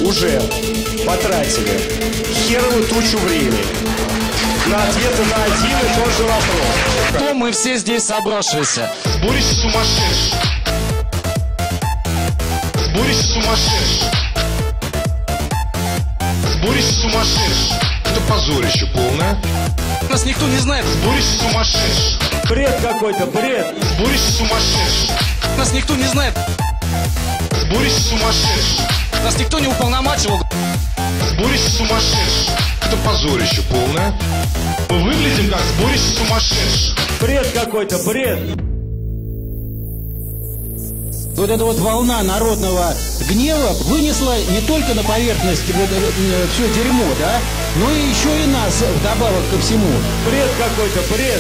уже потратили херовую тучу времени на ответы на один и тот же вопрос. Кто мы все здесь собравшиеся? Сборище сумасшедших. Сборище сумасшедших. Сборище сумасшедших. Это позорище полное. Нас никто не знает. Сборище сумасшедших. Бред какой-то, бред. Сборище сумасшедших. Нас никто не знает. Сборище сумасшедших. Нас никто не уполномачивал. Сборище сумасшедших. Это позорище полное. Мы выглядим как сборище сумасшедших. Бред какой-то, бред. Вот эта вот волна народного гнева вынесла не только на поверхность все дерьмо, да, но и еще и нас вдобавок ко всему. Бред какой-то, бред.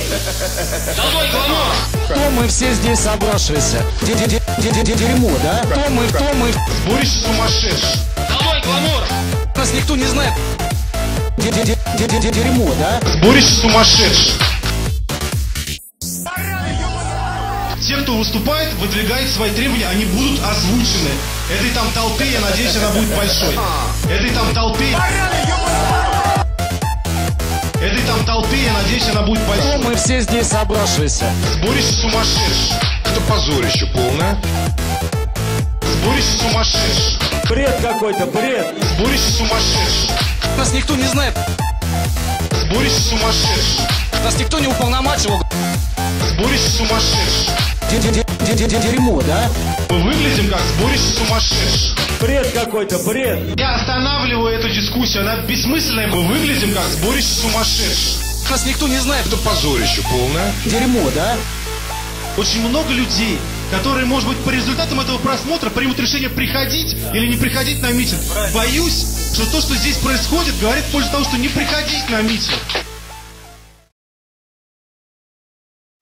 Кто мы все здесь собравшиеся? Дерьмо, да? Кто мы? Сборище сумасшедших. Нас никто не знает. Дерьмо, да? Сборище сумасшедших. Те, кто выступает, выдвигает свои требования, они будут озвучены. Этой там толпе, я надеюсь, она будет большой. Этой там толпе, я надеюсь, она будет Кто большой. мы все здесь собравшиеся? Сборище сумасшедших. Это позорище полное. Сборище сумасшедших. Бред какой-то, бред. Сборище сумасшедших. Нас никто не знает. Сборище сумасшедших. Нас никто не уполномачивал. Сборище сумасшедших. Дерьмо, да? Мы выглядим как сборище сумасшедших. Бред какой-то, бред. Я останавливаю эту дискуссию, она бессмысленная. Мы выглядим как сборище сумасшедших. Нас никто не знает. Это позорище полное. Дерьмо, да? Очень много людей, которые, может быть, по результатам этого просмотра примут решение приходить или не приходить на митинг. Боюсь, что то, что здесь происходит, говорит в пользу того, что не приходить на митинг.